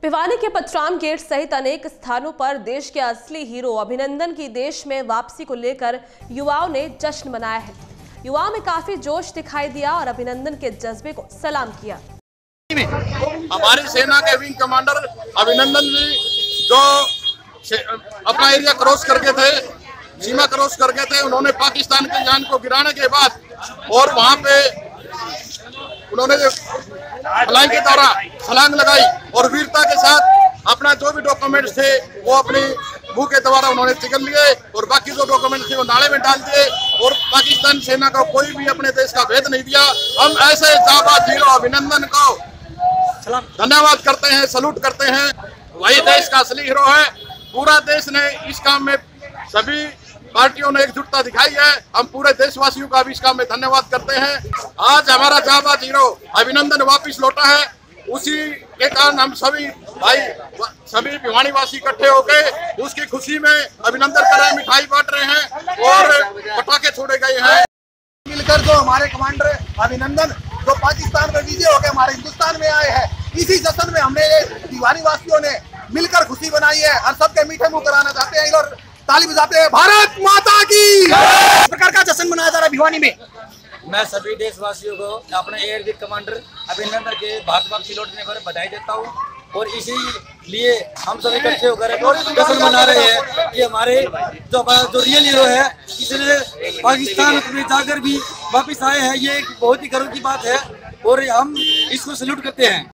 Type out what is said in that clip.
भिवानी के पतराम गेट सहित अनेक स्थानों पर देश के असली हीरो अभिनंदन की देश में वापसी को लेकर युवाओं ने जश्न मनाया है। युवाओं में काफी जोश दिखाई दिया और अभिनंदन के जज्बे को सलाम किया। हमारी सेना के विंग कमांडर अभिनंदन जी जो अपना एरिया क्रॉस करके थे, सीमा क्रॉस करके थे, उन्होंने पाकिस्तान की जान को गिराने के बाद और वहां पे उन्होंने फ्लाइंग के दौरान छलांग लगाई और वीरता के साथ अपना जो भी डॉक्यूमेंट्स थे वो अपनी मुंह के द्वारा उन्होंने चिकन लिए और बाकी जो डॉक्यूमेंट्स थे वो नाले में डाल दिए और पाकिस्तान सेना को कोई भी अपने देश का भेद नहीं दिया। हम ऐसे जाबाज हीरो अभिनंदन को धन्यवाद करते हैं, सलूट करते हैं। वही देश का असली हीरो है। पूरा देश ने इस काम में सभी पार्टियों ने एकजुटता दिखाई है। हम पूरे देशवासियों का भी इस काम में धन्यवाद करते हैं। आज हमारा जाबाज हीरो अभिनंदन वापिस लौटा है, उसी के कारण हम सभी भाई सभी भिवानी वासी इकट्ठे होकर उसकी खुशी में अभिनंदन कर रहे हैं, मिठाई बांट रहे हैं और पटाखे छोड़े गए हैं। मिलकर जो हमारे कमांडर अभिनंदन जो पाकिस्तान में विजय होकर हमारे हिंदुस्तान में आए हैं, इसी जश्न में हमने भिवानी वासियों ने मिलकर खुशी बनाई है और सबके मीठे मुंह कराना चाहते हैं और ताली बजाते हैं। भारत माता की। इस प्रकार का जश्न मनाया जा रहा है भिवानी में। मैं सभी देशवासियों को अपने एयर विंग कमांडर अभिनंदन के भारत वापसी लौटने पर बधाई देता हूँ और इसीलिए हम सभी इकट्ठे होकर जश्न मना रहे हैं कि हमारे जो रियल हीरो है इसने पाकिस्तान में जाकर भी वापस आए हैं। ये एक बहुत ही गर्व की बात है और हम इसको सैल्यूट करते हैं।